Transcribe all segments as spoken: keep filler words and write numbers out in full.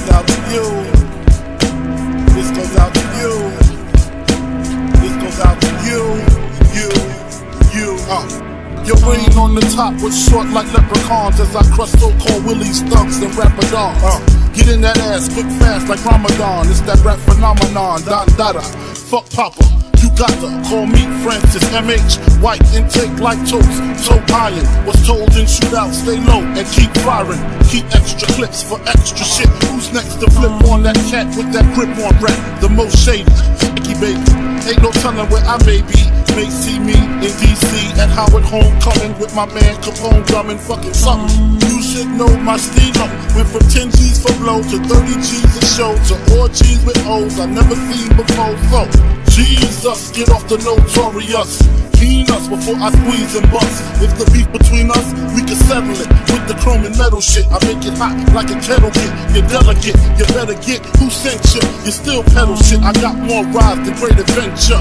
goes out to you. This goes out to you. This goes out to you. You, you, uh. Your reign on the top was short like leprechauns as I crush so-called willies, thugs, and rapadons. Uh, get in that ass quick fast like Ramadan. It's that rap phenomenon, Don Dada. Fuck Papa, you got to call me Francis M H. White intake like toast, so iron. Was told in shootout, stay low and keep firing. Keep extra clips for extra shit. Who's next to flip on that cat with that grip on rap? The most shady, sticky baby. Ain't no telling where I may be. May see me in D C at Howard Homecoming with my man Capone drumming fucking something. You should know my stilo. Went from ten G's for blow to thirty G's a show to orgies with O's I never seen before. So Jesus, get off the notorious. Clean us before I squeeze and bust. If the beef between us, we can settle it with the chrome and metal shit. I make it hot like a kettle kit. You're delicate, you better get who sent you. You still pedal shit. I got more rides than Great Adventure.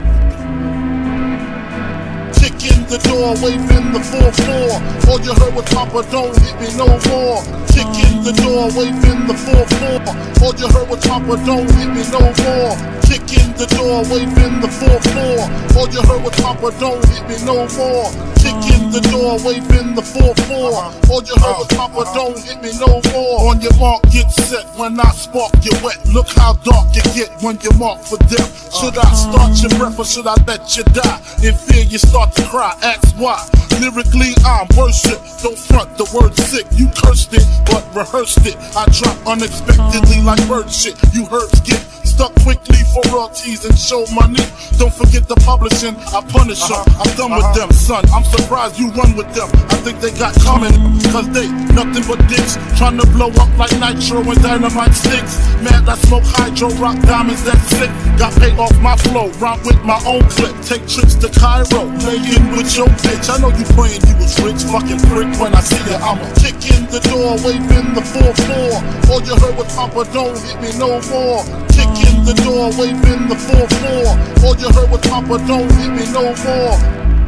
Kick in the door, waving the four four. All you heard was Papa, don't hit me no more. Kick in the door, waving the four four. All you heard was Papa, don't hit me no more. Kick in the door, waving the four four. All you heard was Papa, don't hit me no more. Kick in the door, waving the four four. All you heard was Papa, don't hit me no more. On your mark, get set. When I spark, you wet. Look how dark you get when you mark for death. Should I start your breath or should I let you die? In fear, you start to cry. Ask why. Lyrically, I'm worship. Don't front the word sick. You cursed it, but rehearsed it. I drop unexpectedly like bird shit. You heard skip. Stuck quickly for royalties and show money. Don't forget the publishing, I punish them. I'm done with them, son. I'm surprised you run with them. I think they got coming, cause they nothing but dicks. Trying to blow up like nitro and dynamite sticks. Man, I smoke hydro, rock diamonds, that's sick. Got paid off my flow, rhyme with my own clip. Take trips to Cairo, playing with your bitch. I know you praying you was rich, fucking prick. When I see you, I'ma kick in the door, waving the four four. All you heard was Papa, don't hit me no more. Kick in the door, waving the four four. All you heard was Papa, don't hit me no more.